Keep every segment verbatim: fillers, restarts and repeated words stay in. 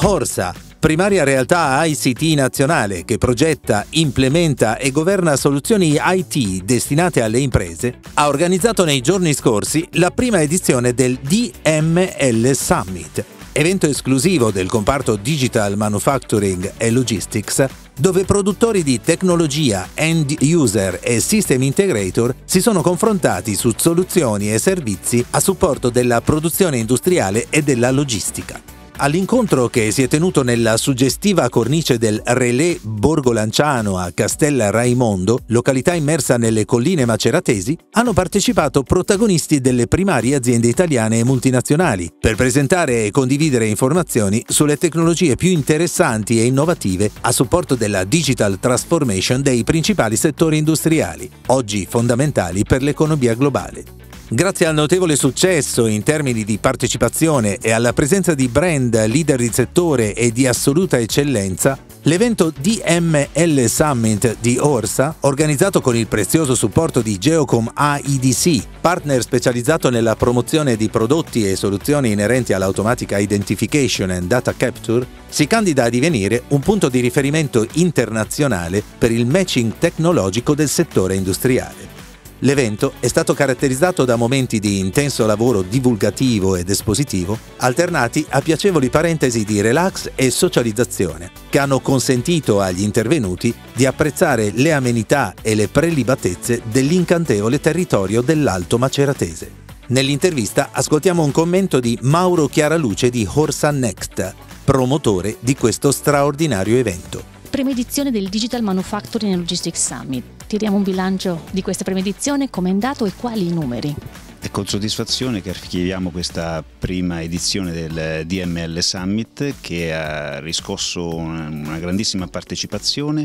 Orsa, primaria realtà I C T nazionale che progetta, implementa e governa soluzioni I T destinate alle imprese, ha organizzato nei giorni scorsi la prima edizione del D M L Summit, evento esclusivo del comparto Digital Manufacturing e Logistics, dove produttori di tecnologia, end user e system integrator si sono confrontati su soluzioni e servizi a supporto della produzione industriale e della logistica. All'incontro, che si è tenuto nella suggestiva cornice del Relais Borgo Lanciano a Castel Raimondo, località immersa nelle colline maceratesi, hanno partecipato protagonisti delle primarie aziende italiane e multinazionali per presentare e condividere informazioni sulle tecnologie più interessanti e innovative a supporto della digital transformation dei principali settori industriali, oggi fondamentali per l'economia globale. Grazie al notevole successo in termini di partecipazione e alla presenza di brand leader di settore e di assoluta eccellenza, l'evento D M L Summit di Orsa, organizzato con il prezioso supporto di Geocom A I D C, partner specializzato nella promozione di prodotti e soluzioni inerenti all'automatic identification and data capture, si candida a divenire un punto di riferimento internazionale per il matching tecnologico del settore industriale. L'evento è stato caratterizzato da momenti di intenso lavoro divulgativo ed espositivo, alternati a piacevoli parentesi di relax e socializzazione, che hanno consentito agli intervenuti di apprezzare le amenità e le prelibatezze dell'incantevole territorio dell'Alto Maceratese. Nell'intervista ascoltiamo un commento di Mauro Chiaraluce di Orsa Next, promotore di questo straordinario evento. Prima edizione del Digital Manufacturing and Logistics Summit. Tiriamo un bilancio di questa prima edizione, come è andato e quali i numeri? È con soddisfazione che archiviamo questa prima edizione del D M L Summit, che ha riscosso una grandissima partecipazione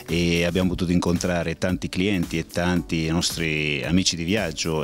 e abbiamo potuto incontrare tanti clienti e tanti nostri amici di viaggio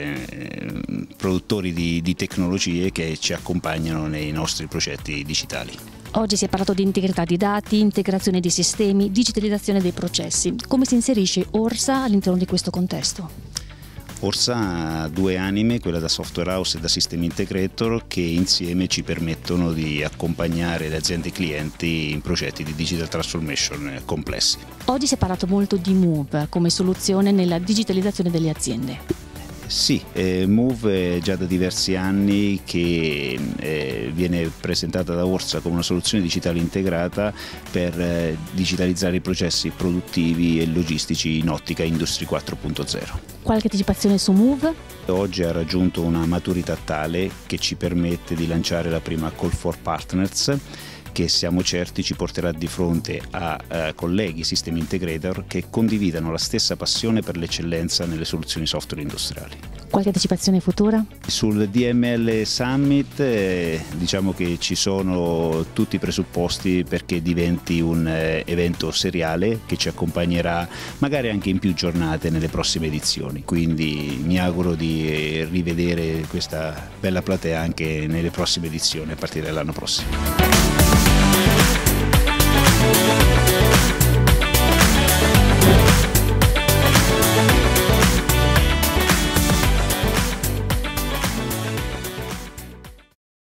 e produttori di, di tecnologie che ci accompagnano nei nostri progetti digitali. Oggi si è parlato di integrità di dati, integrazione di sistemi, digitalizzazione dei processi. Come si inserisce Orsa all'interno di questo contesto? Orsa ha due anime, quella da software house e da system integrator, che insieme ci permettono di accompagnare le aziende clienti in progetti di digital transformation complessi. Oggi si è parlato molto di Move come soluzione nella digitalizzazione delle aziende. Sì, eh, Move è già da diversi anni che eh, viene presentata da Orsa come una soluzione digitale integrata per eh, digitalizzare i processi produttivi e logistici in ottica Industry quattro punto zero. Qualche anticipazione su Move? Oggi ha raggiunto una maturità tale che ci permette di lanciare la prima Call for Partners, che siamo certi ci porterà di fronte a eh, colleghi system integrator che condividano la stessa passione per l'eccellenza nelle soluzioni software industriali. Qualche anticipazione futura? Sul D M L Summit eh, diciamo che ci sono tutti i presupposti perché diventi un eh, evento seriale che ci accompagnerà magari anche in più giornate nelle prossime edizioni, quindi mi auguro di rivedere questa bella platea anche nelle prossime edizioni a partire dall'anno prossimo.